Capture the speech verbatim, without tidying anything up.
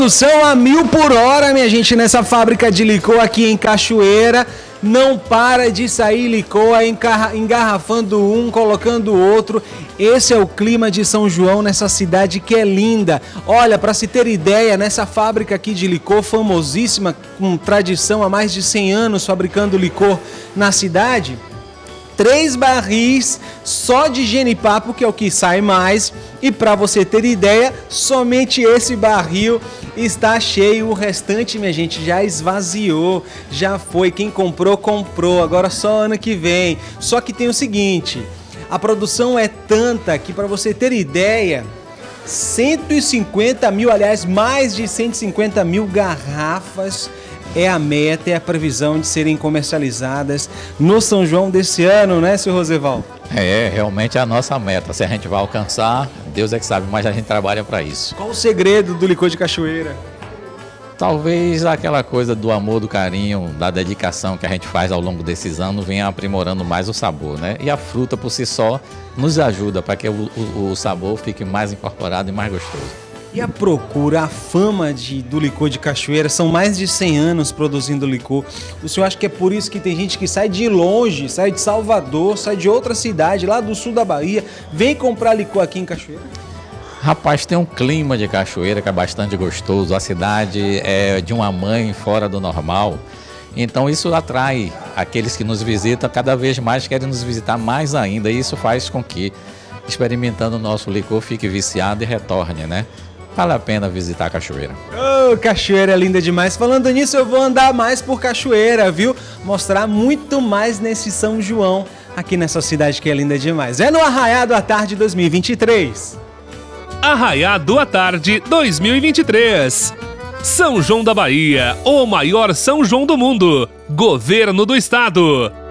produção a mil por hora, minha gente, nessa fábrica de licor aqui em Cachoeira. Não para de sair licor, engarrafando um, colocando o outro. Esse é o clima de São João nessa cidade que é linda. Olha, para se ter ideia, nessa fábrica aqui de licor, famosíssima, com tradição há mais de cem anos fabricando licor na cidade, três barris só de genipapo, que é o que sai mais. E para você ter ideia, somente esse barril está cheio. O restante, minha gente, já esvaziou, já foi. Quem comprou, comprou. Agora só ano que vem. Só que tem o seguinte, a produção é tanta que, para você ter ideia, cento e cinquenta mil, aliás, mais de cento e cinquenta mil garrafas é a meta, é a previsão de serem comercializadas no São João desse ano, né, seu Roseval? É, realmente é a nossa meta. Se a gente vai alcançar, Deus é que sabe, mas a gente trabalha para isso. Qual o segredo do licor de Cachoeira? Talvez aquela coisa do amor, do carinho, da dedicação que a gente faz ao longo desses anos venha aprimorando mais o sabor, né? E a fruta por si só nos ajuda para que o, o, o sabor fique mais incorporado e mais gostoso. E a procura, a fama de, do licor de Cachoeira, são mais de cem anos produzindo licor. O senhor acha que é por isso que tem gente que sai de longe, sai de Salvador, sai de outra cidade, lá do sul da Bahia, vem comprar licor aqui em Cachoeira? Rapaz, tem um clima de Cachoeira que é bastante gostoso, a cidade é de uma mãe fora do normal, então isso atrai aqueles que nos visitam, cada vez mais querem nos visitar mais ainda, e isso faz com que, experimentando o nosso licor, fique viciado e retorne, né? Vale a pena visitar Cachoeira. Oh, Cachoeira é linda demais. Falando nisso, eu vou andar mais por Cachoeira, viu? Mostrar muito mais nesse São João, aqui nessa cidade que é linda demais. É no Arraiado à Tarde dois mil e vinte e três. Arraiado à Tarde dois mil e vinte e três. São João da Bahia, o maior São João do mundo. Governo do Estado.